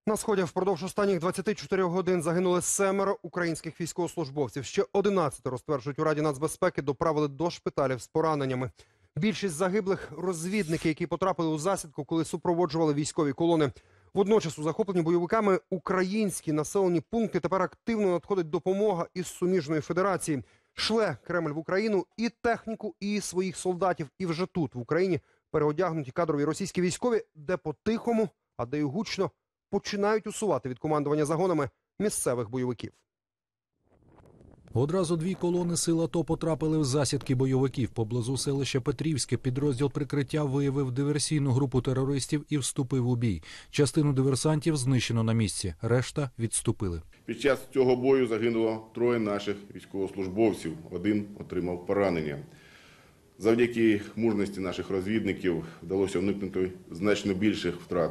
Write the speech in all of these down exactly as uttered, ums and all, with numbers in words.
На Сході впродовж останніх двадцяти чотирьох годин загинули семеро українських військовослужбовців. Ще одинадцятеро, стверджують у Раді нацбезпеки, доправили до шпиталів з пораненнями. Більшість загиблих – розвідники, які потрапили у засідку, коли супроводжували військові колони. Водночас у захоплені бойовиками українські населені пункти тепер активно надходить допомога із суміжної федерації. Шле Кремль в Україну і техніку, і своїх солдатів. І вже тут, в Україні, переодягнуті кадрові російські військові, де по-тихому, а де й гучно, починають усувати від командування загонами місцевих бойовиків. Одразу дві колони сил АТО потрапили в засідки бойовиків. Поблизу селища Петрівське підрозділ прикриття виявив диверсійну групу терористів і вступив у бій. Частину диверсантів знищено на місці, решта відступили. Під час цього бою загинуло троє наших військовослужбовців, один отримав поранення. Завдяки мужності наших розвідників вдалося уникнути значно більших втрат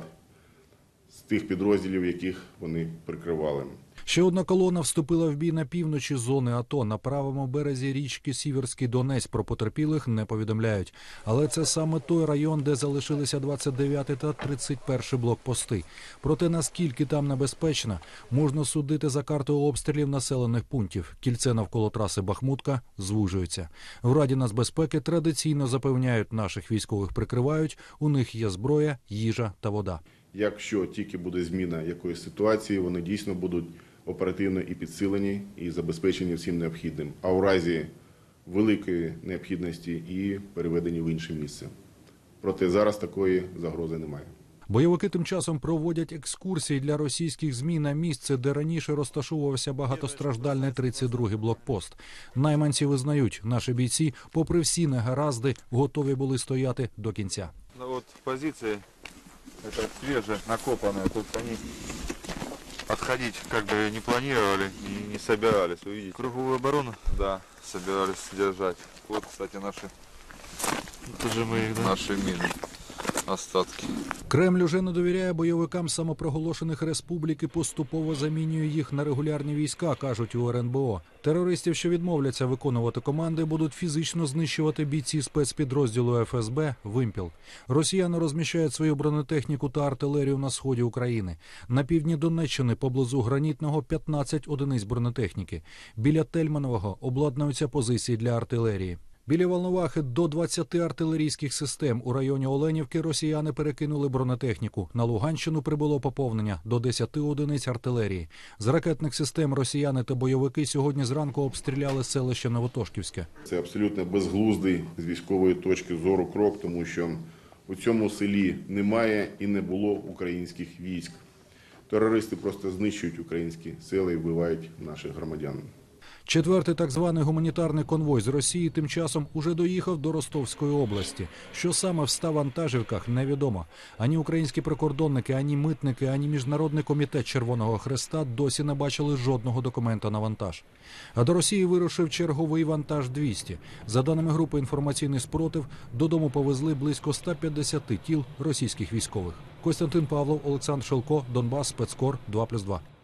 з тих підрозділів, яких вони прикривали. Ще одна колона вступила в бій на півночі зони АТО. На правому березі річки Сіверський Донець. Про потерпілих не повідомляють. Але це саме той район, де залишилися двадцять дев'ятий та тридцять перший блокпости. Проте наскільки там небезпечно, можна судити за картою обстрілів населених пунктів. Кільце навколо траси Бахмутка звужується. В Раді нацбезпеки традиційно запевняють, наших військових прикривають, у них є зброя, їжа та вода. Якщо тільки буде зміна якоїсь ситуації, вони дійсно будуть оперативно і підсилені, і забезпечені всім необхідним. А у разі великої необхідності і переведені в інше місце. Проте зараз такої загрози немає. Бойовики тим часом проводять екскурсії для російських ЗМІ на місце, де раніше розташовувався багатостраждальний тридцять другий блокпост. Найманці визнають, наші бійці, попри всі негаразди, готові були стояти до кінця. Ну, от позиції, це свіже, накопане, тут вони отходить как бы не планировали и не собирались, увидите. Круговую оборону? Да, собирались держать. Вот, кстати, наши, это же мы их, да? Наши мины, остатки. Кремль уже не довіряє бойовикам самопроголошених республік і поступово замінює їх на регулярні війська, кажуть у РНБО. Терористів, що відмовляться виконувати команди, будуть фізично знищувати бійці спецпідрозділу еф ес бе «Вимпіл». Росіяни розміщають свою бронетехніку та артилерію на сході України. На півдні Донеччини поблизу Гранітного п'ятнадцять одиниць бронетехніки. Біля Тельманового обладнуються позиції для артилерії. Біля Волновахи до двадцяти артилерійських систем. У районі Оленівки росіяни перекинули бронетехніку. На Луганщину прибуло поповнення до десяти одиниць артилерії. З ракетних систем росіяни та бойовики сьогодні зранку обстріляли селище Новотошківське. Це абсолютно безглуздий з військової точки зору крок, тому що у цьому селі немає і не було українських військ. Терористи просто знищують українські села і вбивають наших громадян. Четвертий так званий гуманітарний конвой з Росії тим часом уже доїхав до Ростовської області. Що саме в ста вантажівках, невідомо. Ані українські прикордонники, ані митники, ані Міжнародний комітет Червоного Хреста досі не бачили жодного документа на вантаж. А до Росії вирушив черговий вантаж двісті. За даними групи «Інформаційний спротив», додому повезли близько ста п'ятдесяти тіл російських військових. Костянтин Павлов, Олександр Шелко, Донбас, Спецкор, два плюс два.